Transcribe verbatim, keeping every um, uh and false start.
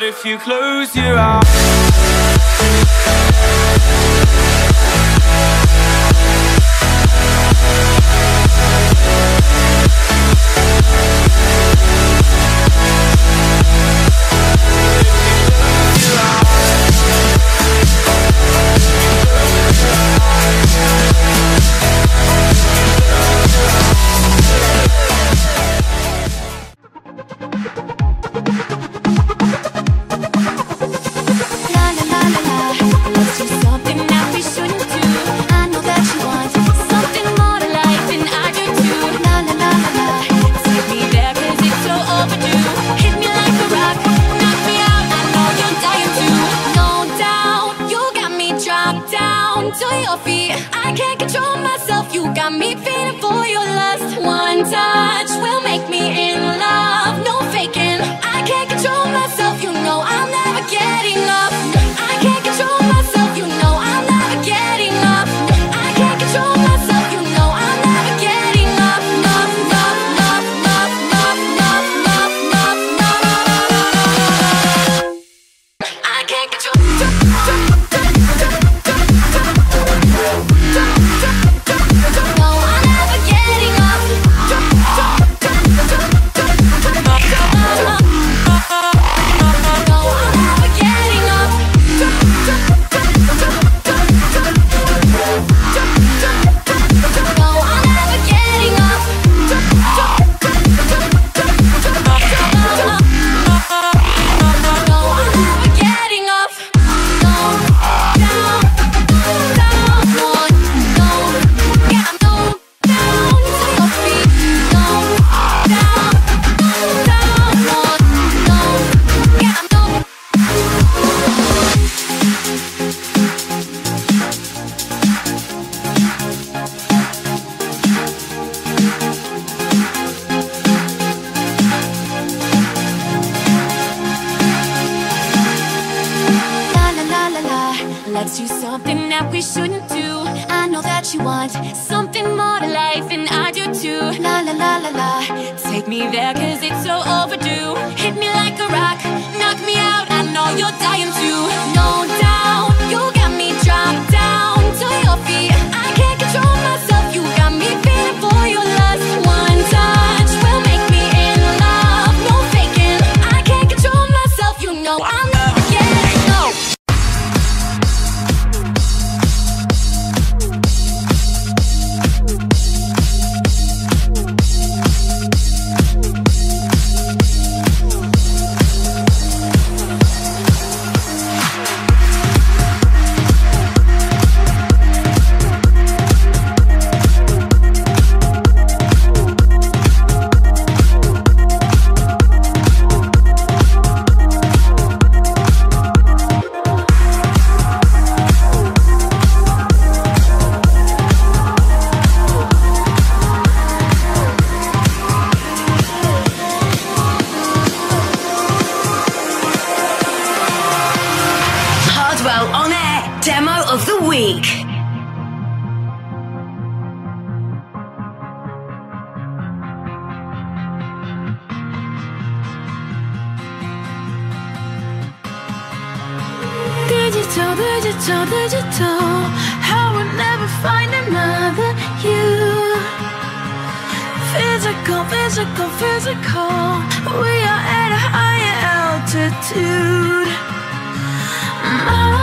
out if you close your eyes. To your feet, I can't control myself. You got me feeling for your lust. One touch will make me in love. No faking, I can't control myself. You know I'm never getting up. I can't control myself. You know I'm never getting up. I can't control myself. You know I'm never getting up. Up, up, up, up, up, up, up, up, up. I can't control. Let's do something that we shouldn't do. I know that you want something more to life, and I do too. La la la la la, take me there cause it's so overdue. Hit me like a rock, knock me out, I know you're dying to. No doubt, you got me dropped down to your feet. I can't control myself, you got me feeling for your lust. One touch will make me in love. No faking, I can't control myself, you know I'm never getting no. Demo of the week. Digital, digital, digital. How we'll never find another you. Physical, physical, physical. We are at a higher altitude. My